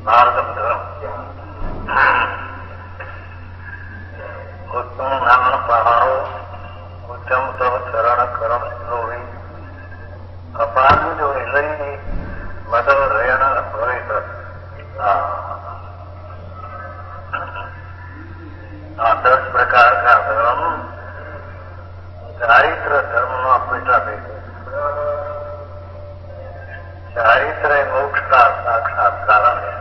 मार्गम धर्म उत्तम ब्राह्मण पहाड़ो उत्तम तब चरण करम लोही अपान जो हिलई मदर रेण भवित दस प्रकार का धर्म चारित्र धर्म में पेटा दे चारित्र मोक्ष का साक्षात कारण है।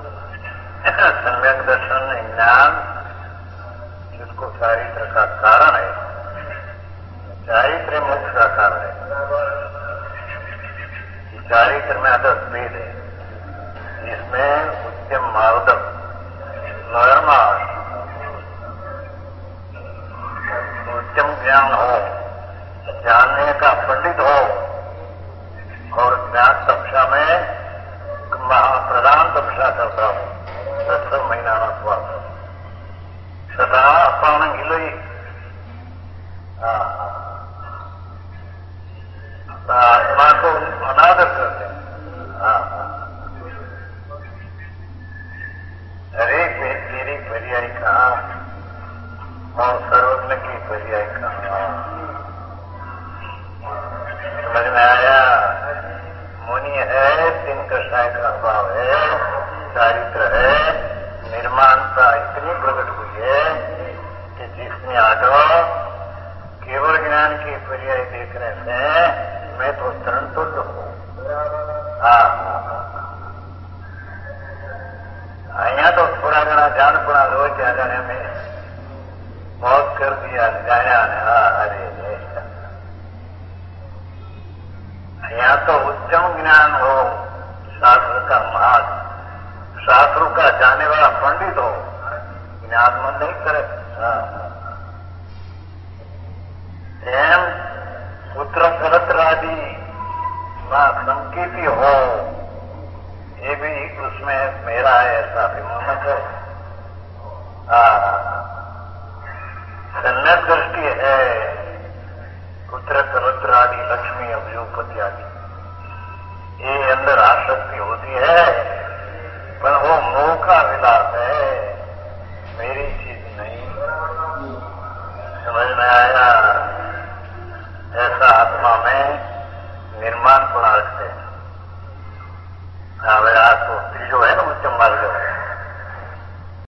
सम्यक दर्शन ज्ञान जिसको चारित्र का कारण है, चारित्र मोक्ष का कारण है। चारित्र में 10 भेद है, जिसमें उत्तम मार्दव धर्मा उत्तम ज्ञान हो, जानने का पंडित हो और ज्ञान कक्षा में प्रधान कक्षा करता हो 10 महीना स्वास्थ्य सदा अपान हिलई आत्मा को अनादर करते हैं। अरे तेरी पर्याय कहाँ और सर्वज्ञ की पर्याय कहाँ? समझ में आया? मुनि है, 3 कषाय का अभाव है, चारित्र है, निर्माणता इतनी प्रकट हुई है कि जिसने आगे केवल ज्ञान की पर्याय देखने से मैं तो तरण तुल्य हूँ। यहाँ तो थोड़ा घना जान पड़ा रोज क्या जाने में बहुत कर दिया गाया ने। अरे यहाँ तो उत्तम ज्ञान हो, शास्त्र का महान, शास्त्रों का जाने वाला पंडित हो, ज्ञान मन नहीं करे। एम पुत्र कलत्रादि मां संकेती हो, ये भी उसमें मेरा है ऐसा अभिमान करे। सम्यक दृष्टि है,